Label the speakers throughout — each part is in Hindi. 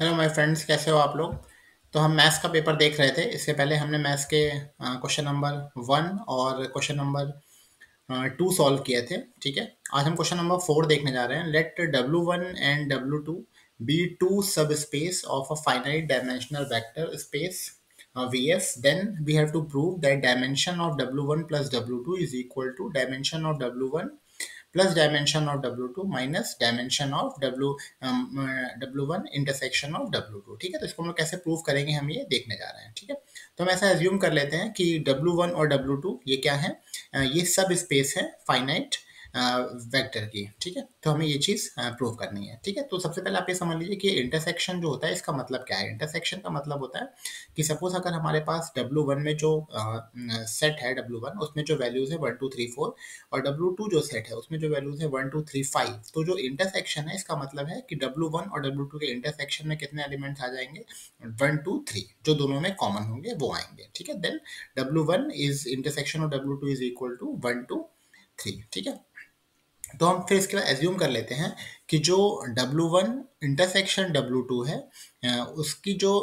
Speaker 1: हेलो माय फ्रेंड्स, कैसे हो आप लोग। तो हम मैथ्स का पेपर देख रहे थे। इससे पहले हमने मैथ्स के क्वेश्चन नंबर 1 और क्वेश्चन नंबर 2 सॉल्व किए थे। ठीक है, आज हम क्वेश्चन नंबर 4 देखने जा रहे हैं। Let W1 and W2 be two subspace of a finite dimensional vector space VS, then we have to prove that dimension of W1 plus W2 is equal to dimension of W1 plus dimension of W2 minus dimension of W1 intersection of W2। ठीक है, तो इसको हम लोग कैसे प्रूव करेंगे हम ये देखने जा रहे हैं। ठीक है, तो हम ऐसा एज्यूम कर लेते हैं कि W1 और W2 ये क्या है, ये सब स्पेस है फाइनाइट वेक्टर की। ठीक है, तो हमें ये चीज़ प्रूव करनी है। ठीक है, तो सबसे पहले आप ये समझ लीजिए कि इंटरसेक्शन जो होता है इसका मतलब क्या है। इंटरसेक्शन का मतलब होता है कि सपोज अगर हमारे पास W1 में जो सेट है W1, उसमें जो वैल्यूज है 1 2 3 4 और W2 जो सेट है उसमें जो वैल्यूज है 1 2 3 5, तो जो इंटरसेक्शन है इसका मतलब है कि W1 और W2 के इंटरसेक्शन में कितने एलिमेंट्स आ जाएंगे, 1 2 3, जो दोनों में कॉमन होंगे वो आएंगे। ठीक है, then W1 is intersection of W2 is equal to 1 2 3। ठीक है, तो हम फिर इसके बाद एज्यूम कर लेते हैं कि जो W1 इंटरसेक्शन W2 है, उसकी जो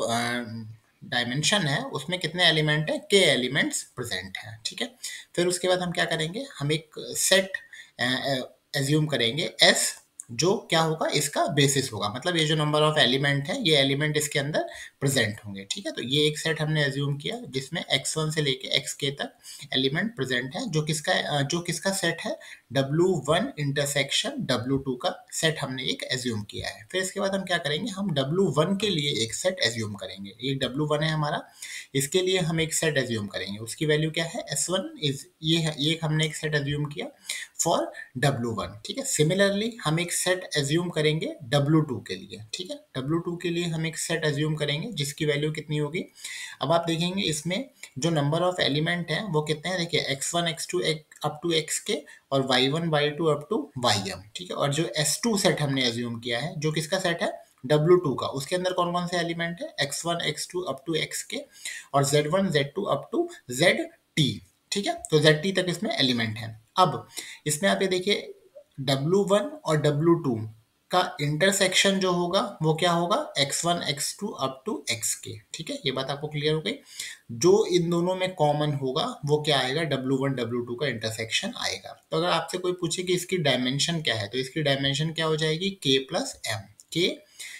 Speaker 1: डायमेंशन है उसमें कितने एलिमेंट है, के एलिमेंट्स प्रेजेंट हैं। ठीक है, फिर उसके बाद हम क्या करेंगे, हम एक सेट एज्यूम करेंगे S, जो क्या होगा, इसका बेसिस होगा। मतलब ये जो नंबर ऑफ एलिमेंट है ये एलिमेंट इसके अंदर प्रेजेंट होंगे। ठीक है, तो ये एक सेट हमने एज्यूम किया जिसमें x1 से लेके xk तक एलिमेंट प्रेजेंट है, जो किसका सेट है, W1 इंटरसेक्शन W2 का सेट हमने एक एज्यूम किया है। फिर इसके बाद हम क्या करेंगे, हम W1 के लिए एक सेट एज्यूम करेंगे। ये W1 है हमारा, इसके लिए हम एक सेट एज्यूम करेंगे। उसकी वैल्यू क्या है, S1 इज ये है, ये हमने एक सेट एज्यूम किया फॉर W1। ठीक है, सिमिलरली हम एक सेट एज्यूम करेंगे W2 के लिए। ठीक है, W2 के लिए हम एक सेट एज्यूम करेंगे जिसकी वैल्यू कितनी होगी। अब आप देखेंगे इसमें जो नंबर ऑफ एलिमेंट हैं वो कितने हैं, देखिए x1 x2 up to xk और y1 y2 up to ym। ठीक है, और जो S2 सेट हमने एज्यूम किया है जो किसका सेट है, W2 का, उसके अंदर कौन कौन से एलिमेंट है, x1 x2 up to xk और z1 z2 up to zt। ठीक है, तो zt तक इसमें एलिमेंट है। अब इसमें आप ये देखिए W1 और W2 का इंटरसेक्शन जो होगा वो क्या होगा, x1 x2 up to xk। ठीक है, ये बात आपको क्लियर हो गई। जो इन दोनों में कॉमन होगा वो क्या आएगा, W1 W2 का इंटरसेक्शन आएगा। तो अगर आपसे कोई पूछे कि इसकी डायमेंशन क्या है, तो इसकी डायमेंशन क्या हो जाएगी, k प्लस m। k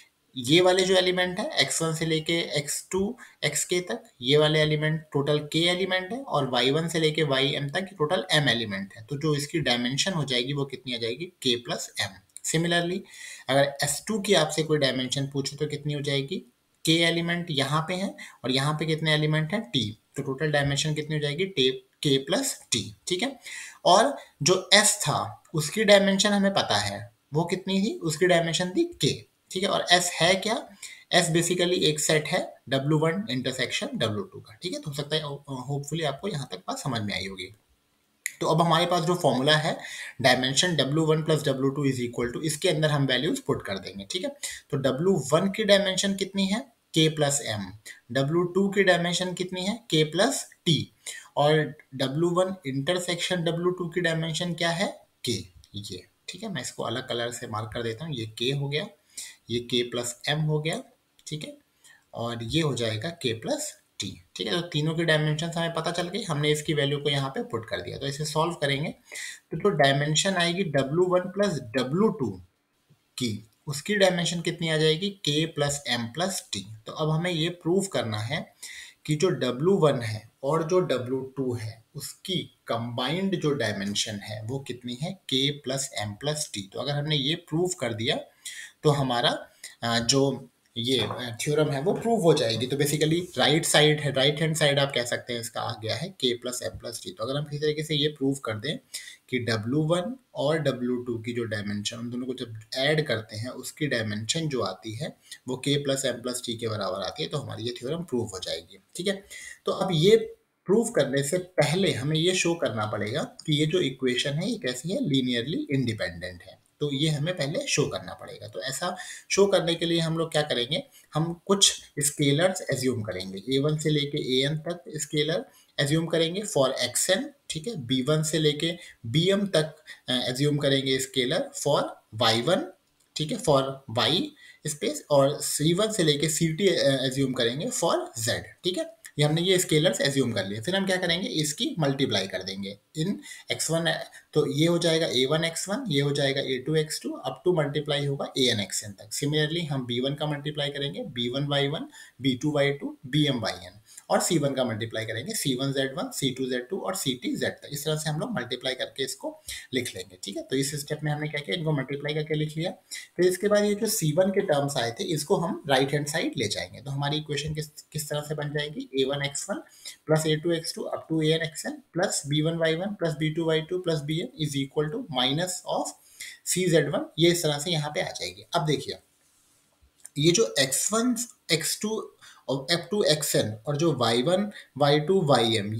Speaker 1: ये वाले जो एलिमेंट है x1 से लेके x2 xk तक, ये वाले एलिमेंट टोटल k एलिमेंट है, और y1 से लेके ym तक टोटल m एलिमेंट है। तो जो इसकी डायमेंशन हो जाएगी वो कितनी आ जाएगी, k प्लस m। सिमिलरली अगर S2 की आपसे कोई डायमेंशन पूछे तो कितनी हो जाएगी, k एलिमेंट यहाँ पे है और यहाँ पे कितने एलिमेंट है, t, तो टोटल डायमेंशन कितनी हो जाएगी, k प्लस t। ठीक है, और जो S था उसकी डायमेंशन हमें पता है वो कितनी थी, उसकी डायमेंशन थी k। ठीक है, और S है क्या, S बेसिकली एक सेट है W1 इंटरसेक्शन W2 का। ठीक है, तो हो सकता है होपफुली आपको यहाँ तक बात समझ में आई होगी। तो अब हमारे पास जो फॉर्मूला है dimension W1 plus W2 is equal to, इसके अंदर हम वैल्यूज पुट कर देंगे। ठीक है, तो W1 की डायमेंशन कितनी है, k प्लस m, W2 की डायमेंशन कितनी है, k प्लस t, और W1 इंटरसेक्शन W2 की डायमेंशन क्या है, k। ये ठीक है, मैं इसको अलग कलर से मार्क कर देता हूँ, ये k हो गया, ये k प्लस m हो गया। ठीक है, और ये हो जाएगा k प्लस टी। ठीक है, तो तीनों की डायमेंशन हमें पता चल गई, हमने इसकी वैल्यू को यहाँ पे पुट कर दिया। तो इसे सॉल्व करेंगे तो डायमेंशन आएगी W1 प्लस W2 की, उसकी डायमेंशन कितनी आ जाएगी, k plus m plus t. तो अब हमें ये प्रूव करना है कि जो W1 है और जो W2 है उसकी कंबाइंड जो डायमेंशन है वो कितनी है, k plus m plus t. तो अगर हमने ये प्रूव कर दिया तो हमारा जो ये थ्योरम है वो प्रूव हो जाएगी। तो बेसिकली राइट साइड है, राइट हैंड साइड आप कह सकते हैं इसका आ गया है k plus m plus t. तो अगर हम किसी तरीके से ये प्रूव कर दें कि W1 और W2 की जो डायमेंशन, उन दोनों को जब ऐड करते हैं उसकी डायमेंशन जो आती है वो k plus m plus t के बराबर आती है, तो हमारी ये थ्योरम प्रूव हो जाएगी। ठीक है, तो अब ये प्रूव करने से पहले हमें ये शो करना पड़ेगा कि ये जो इक्वेशन है ये कैसी है, लीनियरली इंडिपेंडेंट है। तो ये हमें पहले शो करना पड़ेगा। तो ऐसा शो करने के लिए हम लोग क्या करेंगे, हम कुछ स्केलर्स एज्यूम करेंगे, a1 से लेके an तक स्केलर एज्यूम करेंगे फॉर xn। ठीक है, b1 से लेके bm तक एज्यूम करेंगे स्केलर फॉर y1। ठीक है, फॉर y स्पेस और C1 से लेके CT एज्यूम करेंगे फॉर Z, ठीक है। ये हमने ये स्केलर्स एज्यूम कर लिए, फिर हम क्या करेंगे, इसकी मल्टीप्लाई कर देंगे इन x1, तो ये हो जाएगा a1 x1, ये हो जाएगा a2 x2, up to multiply होगा an xn तक। सिमिलरली हम b1 का मल्टीप्लाई करेंगे b1 y1, b2 y2, bm yn, और C1 का मल्टीप्लाई करेंगे C1 Z1, C2 Z2 और CT Z तक। इस तरह से हम लोग मल्टीप्लाई करके इसको लिख लेंगे, ठीक है। तो इस स्टेप में हमने क्या किया, इनको मल्टीप्लाई करके लिख लिया। फिर इसके बाद ये जो C1 के टर्म्स आए थे इसको हम राइट हैंड साइड ले जाएंगे, तो हमारी इक्वेशन किस तरह से बन जाएगी, a1 x1 plus a2 x2 up to an xn plus b1 y1 plus b2 y2 plus bn is equal to minus of cz1, ये इस तरह से यहाँ पे आ जाएगी। अब देखिए ये जो x1 x2 और f2 xn और जो y1 y2 ym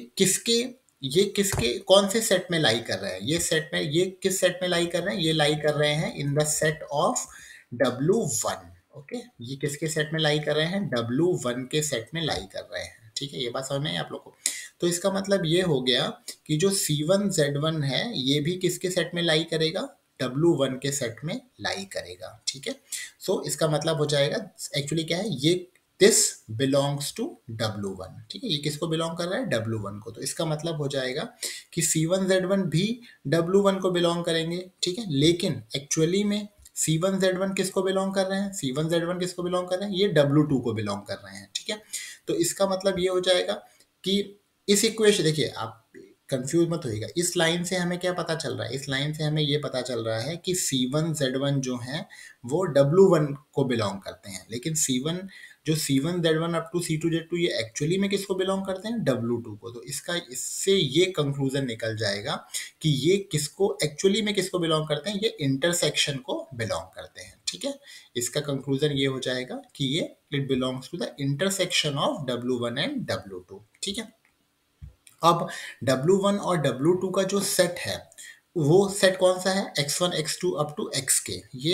Speaker 1: ये किसके कौन से सेट में लाई कर रहे हैं, ये किस सेट में लाई कर रहे हैं, ये लाई कर रहे हैं in the set of W1। Okay, ये किसके सेट में लाई कर रहे हैं, W1 के सेट में लाई कर रहे हैं, ठीक है। ये बात समझ में आई आप लोग को। तो इसका मतलब ये हो गया कि जो C1 Z1 है ये भी किसके सेट में लाई करेगा, W1 के सेट में लाई करेगा, ठीक है। सो इसका मतलब हो जाएगा, एक्चुअली क्या है, ये दिस बिलोंग्स टू W1, ठीक है। ये किसको बिलोंग कर रहा है, W1 को। तो इसका मतलब हो जाएगा कि C1 Z1 भी W1 को बिलोंग करेंगे, ठीक है। लेकिन एक्चुअली में C1 Z1 किसको बिलोंग कर रहे हैं, C1 Z1 किसको बिलोंग कर रहे हैं, ये W2 को बिलोंग कर रहे हैं, ठीक है। तो इसका मतलब ये हो जाएगा कि इस इक्वेशन, देखिए आप कंफ्यूज मत होइएगा, इस लाइन से हमें क्या पता चल रहा है, इस लाइन से हमें ये पता चल रहा है कि C1 Z1 जो है वो W1 को बिलोंग करते हैं, लेकिन C1 Z1 up to C2 Z2 ये एक्चुअली में किसको बिलोंग करते हैं, W2 को। तो इससे ये कंक्लूजन निकल जाएगा कि ये किसको एक्चुअली में किसको बिलोंग करते हैं, ये इंटरसेक्शन को बिलोंग करते हैं, ठीक है। इसका कंक्लूजन ये हो जाएगा कि ये it belongs to the intersection of W1 and W2, ठीक है। अब W1 और W2 का जो सेट है वो सेट कौन सा है, x1 x2 up to xk, ये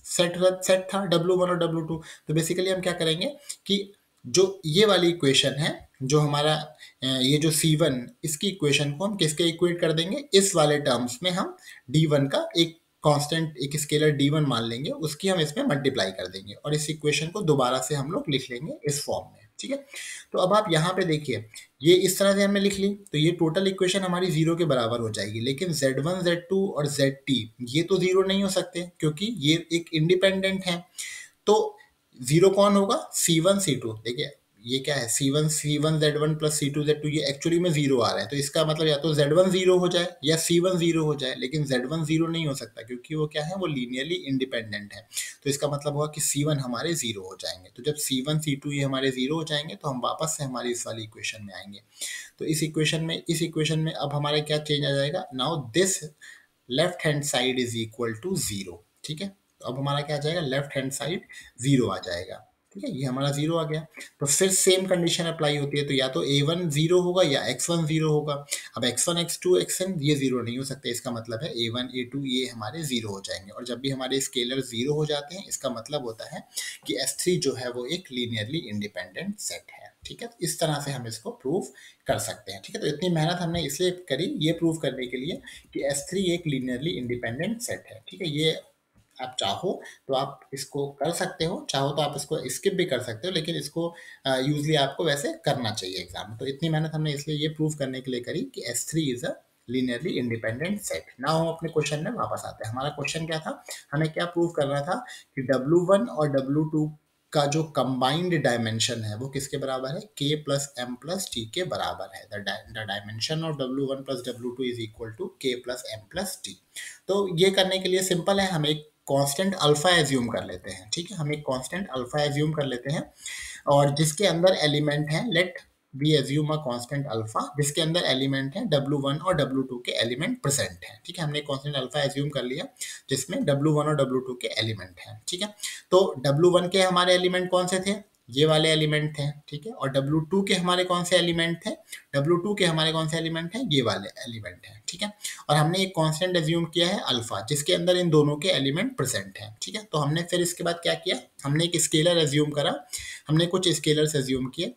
Speaker 1: सेट था W1 और W2। तो बेसिकली हम क्या करेंगे कि जो ये वाली इक्वेशन है, जो हमारा ये जो C1, इसकी इक्वेशन को हम किसके इक्वेट कर देंगे, इस वाले टर्म्स में हम D1 का एक कांस्टेंट, एक स्केलर D1 मान लेंगे, उसकी हम इसमें मल्टीप्लाई कर देंगे और इस इक्वेशन को दोबारा से हम लोग लिख लेंगे इस फॉर्म में, ठीक है। तो अब आप यहाँ पे देखिए, ये इस तरह से हमने लिख ली, तो ये टोटल इक्वेशन हमारी जीरो के बराबर हो जाएगी। लेकिन Z1 Z2 और ZT ये तो जीरो नहीं हो सकते क्योंकि ये एक इंडिपेंडेंट है। तो जीरो कौन होगा, C1 C2। देखिए ये क्या है, C1 Z1 plus C2 Z2, ये एक्चुअली में जीरो आ रहा है, तो इसका मतलब या तो Z1 जीरो हो जाए या C1 जीरो हो जाए, लेकिन Z1 जीरो नहीं हो सकता क्योंकि वो क्या है, वो लीनियरली इंडिपेंडेंट है। तो इसका मतलब हुआ कि C1 हमारे जीरो हो जाएंगे। तो जब C1 C2 ये हमारे जीरो हो जाएंगे तो हम वापस से हमारी इस वाली इक्वेशन में आएंगे। तो इस इक्वेशन में अब हमारे क्या चेंज आ जाएगा, now this left hand side is equal to zero, ठीक है। तो अब हमारा क्या आ जाएगा, लेफ्ट हैंड साइड जीरो आ जाएगा, ठीक है। ये हमारा जीरो आ गया। तो फिर सेम कंडीशन अप्लाई होती है, तो या तो A1 जीरो होगा या X1 जीरो होगा। अब X1 X2 Xn ये जीरो नहीं हो सकते, इसका मतलब है A1 A2 ये हमारे जीरो हो जाएंगे। और जब भी हमारे स्केलर जीरो हो जाते हैं इसका मतलब होता है कि S3 जो है वो एक लीनियरली इंडिपेंडेंट सेट है, ठीक है। इस तरह से हम इसको प्रूव कर सकते हैं, ठीक है। तो इतनी मेहनत हमने इसलिए करी ये प्रूव करने के लिए कि S3 एक लीनियरली इंडिपेंडेंट सेट है, ठीक है। ये आप चाहो तो आप इसको कर सकते हो, चाहो तो आप इसको स्किप भी कर सकते हो, लेकिन इसको यूजली आपको वैसे करना चाहिए एग्जाम में। तो इतनी मेहनत हमने इसलिए ये प्रूव करने के लिए करी कि S3 is a linearly independent set. Now हम अपने क्वेश्चन में वापस आते हैं। हमारा क्वेश्चन क्या था, हमें क्या प्रूव करना था कि W1 और W2 का जो कंबाइंड डायमेंशन है वो किसके बराबर है, k plus m plus t के बराबर है। The dimension of W1 plus W2 is equal to k plus m plus t। तो ये करने के लिए सिंपल है, हम एक कांस्टेंट अल्फा एज्यूम कर लेते हैं, ठीक है। हम एक कांस्टेंट अल्फा एज्यूम कर लेते हैं और जिसके अंदर एलिमेंट है, let we assume a constant alpha जिसके अंदर एलिमेंट है W1 और W2 के एलिमेंट प्रेजेंट हैं, ठीक है। हमने कांस्टेंट अल्फा एज्यूम कर लिया जिसमें W1 और W2 के एलिमेंट हैं, ठीक है। तो W1 के हमारे एलिमेंट कौन से थे, ये वाले एलिमेंट थे, ठीक है। और W2 के हमारे कौन से एलिमेंट थे, W2 के हमारे कौन से एलिमेंट हैं, ये वाले एलिमेंट हैं, ठीक है। और हमने एक कांस्टेंट एज्यूम किया है अल्फा जिसके अंदर इन दोनों के एलिमेंट प्रेजेंट हैं, ठीक है। तो हमने फिर इसके बाद क्या किया, हमने एक स्केलर एज्यूम करा, हमने कुछ स्केलर्स एज्यूम किए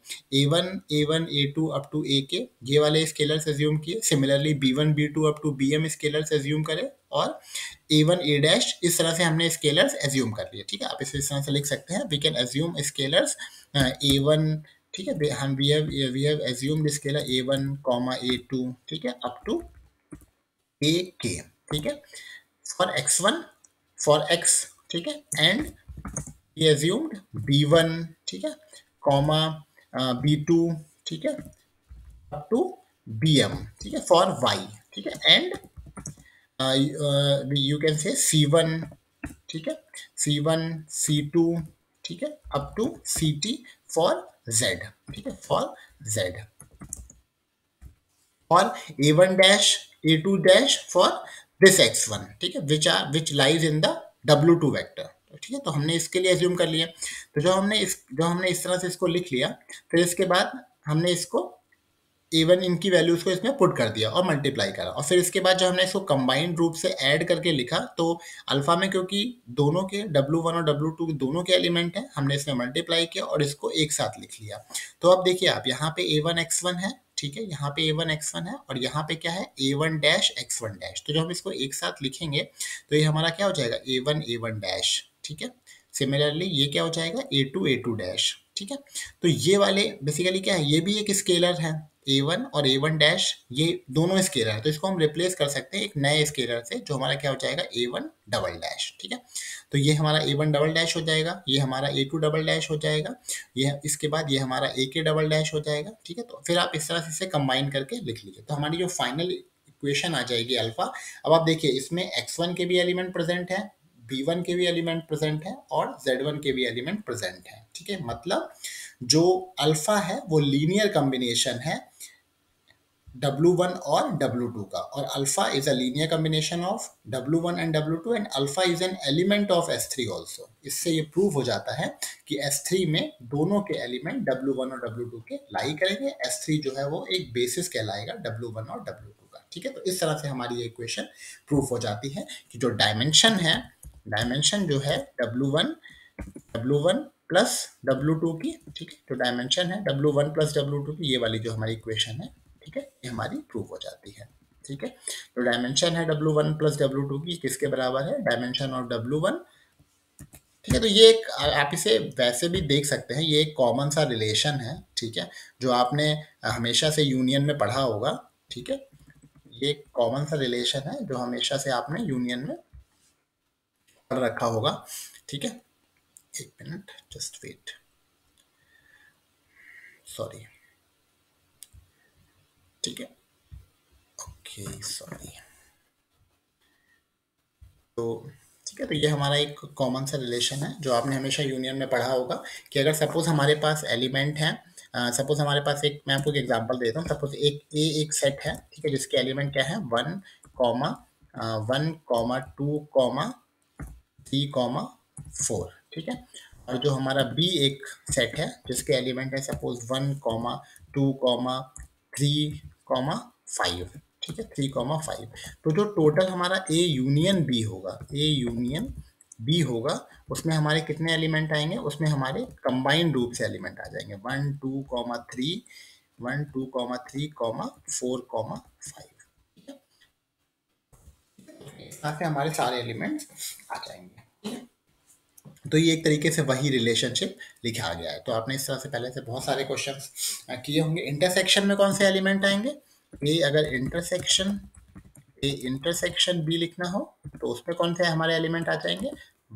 Speaker 1: A1 A2 up to AK, ये वाले स्केलर्स एज्यूम किए। Similarly B1 B2 up to BM scalars assume करे और a1 a डैश, इस तरह से हमने स्केलर्स एज्यूम कर लिए। ठीक है, आप इसे इस तरह से लिख सकते हैं, we can assume scalars a1। ठीक है, हम we have assumed scalar a1 a2, ठीक है, अप टू ak। ठीक है, फॉर x1 फॉर x, ठीक है, एंड we assumed b1, ठीक है, कॉमा b2, ठीक है, अप टू bm, ठीक है, फॉर y, ठीक है, and you can say c1, ठीक है, c1 c2, ठीक है, up to ct for z, ठीक है, फॉर z, और a1 dash a2 dash for this x1, ठीक है, which lies in the w2 vector. ठीक है, तो हमने इसके लिए एज्यूम कर लिया। तो जो हमने इस तरह से इसको लिख लिया, फिर इसके बाद हमने इसको a1 इनकी वैल्यूज को इसमें पुट कर दिया और मल्टीप्लाई करा, और फिर इसके बाद जब हमने इसको कंबाइंड रूप से ऐड करके लिखा, तो अल्फा में क्योंकि दोनों के w1 और w2 दोनों के एलिमेंट हैं, हमने इसमें मल्टीप्लाई किया और इसको एक साथ लिख लिया। तो अब देखिए आप, यहाँ पे a1 x1 है, ठीक है, यहाँ पे a1 x1 है, और यहाँ पे क्या है a1 डैश x1 डैश। तो जब हम इसको एक साथ लिखेंगे तो ये हमारा क्या हो जाएगा a1 डैश, ठीक है। सिमिलरली ये क्या हो जाएगा a2 डैश, ठीक है। तो ये वाले बेसिकली क्या है, ये भी एक स्केलर है, a1 और a1 डैश, ये दोनों स्केलर है, तो इसको हम रिप्लेस कर सकते हैं एक नए स्केलर से, जो हमारा क्या हो जाएगा a1 डबल डैश, ठीक है। तो ये हमारा a1 डबल डैश हो जाएगा, ये हमारा a2 डबल डैश हो जाएगा, ये इसके बाद ये हमारा ak डबल डैश हो जाएगा, ठीक है। तो फिर आप इस तरह से इसे कंबाइन करके लिख लीजिए, तो हमारी जो फाइनल इक्वेशन आ जाएगी अल्फा। अब आप देखिए, इसमें x1 के भी एलिमेंट प्रेजेंट है, b1 के भी एलिमेंट प्रेजेंट है, और z1 के भी एलिमेंट प्रेजेंट है, ठीक है। मतलब जो अल्फा है वो लीनियर कॉम्बिनेशन है W1 और W2 का, और alpha is a linear combination of W1 and W2, and alpha is an element of S3 also. इससे ये प्रूव हो जाता है कि S3 में दोनों के एलिमेंट W1 और W2 के लाई करेंगे। S3 जो है वो एक बेसिस कहलाएगा W1 और W2 का, ठीक है। तो इस तरह से हमारी ये इक्वेशन प्रूफ हो जाती है कि जो डायमेंशन है, डायमेंशन जो है W1 प्लस W2 की, ठीक है, जो डायमेंशन है W1 प्लस W2 की, ये वाली जो हमारी इक्वेशन है, ठीक है, ये हमारी प्रूफ हो जाती है, ठीक है। तो डायमेंशन है W1 प्लस W2 की, किसके बराबर है, डायमेंशन ऑफ W1, ठीक है। तो ये एक, आप इसे वैसे भी देख सकते हैं, ये एक कॉमन सा रिलेशन है, ठीक है, जो आपने हमेशा से यूनियन में पढ़ा होगा, ठीक है। ये एक कॉमन सा रिलेशन है जो हमेशा से आपने यूनियन में पढ़ रखा होगा, ठीक है। एक मिनट, जस्ट वेट, सॉरी, ठीक है, ओके, सॉरी। तो ठीक है, तो ये हमारा एक कॉमन सा रिलेशन है जो आपने हमेशा यूनियन में पढ़ा होगा, कि अगर सपोज हमारे पास एलिमेंट है, सपोज हमारे पास एक, मैं आपको एक एग्जांपल देता हूँ, सपोज एक सेट है, ठीक है, जिसके एलिमेंट क्या है 1,1,2,3,4, ठीक है। और जो हमारा बी एक सेट है जिसके एलिमेंट है सपोज 1,2,3,5, ठीक है, 3,5। तो जो टोटल हमारा ए यूनियन बी होगा, ए यूनियन बी होगा, उसमें हमारे कितने एलिमेंट आएंगे, उसमें हमारे कंबाइंड रूप से एलिमेंट आ जाएंगे 1,2,3, 1,2,3,4,5, ठीक है। यहाँ से हमारे सारे एलिमेंट्स आ जाएंगे। तो ये एक तरीके से वही रिलेशनशिप लिखा गया है। तो आपने इस तरह से पहले से बहुत सारे क्वेश्चंस किए होंगे। इंटरसेक्शन में कौन से एलिमेंट आएंगे, ए अगर इंटरसेक्शन बी लिखना हो तो उसमें कौन से हमारे एलिमेंट आ जाएंगे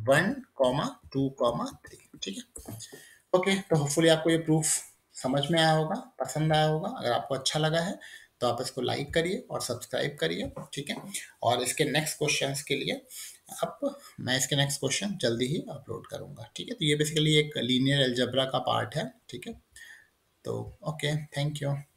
Speaker 1: 1,2,3, ठीक है। ओके, तो होपफुली आपको ये प्रूफ समझ में आया होगा, पसंद आया होगा। अगर आपको अच्छा लगा है तो आप इसको लाइक करिए और सब्सक्राइब करिए, ठीक है। और इसके नेक्स्ट क्वेश्चंस के लिए मैं इसके नेक्स्ट क्वेश्चन जल्दी ही अपलोड करूंगा, ठीक है। तो ये बेसिकली एक लीनियर अलजेब्रा का पार्ट है, ठीक है। तो ओके, थैंक यू।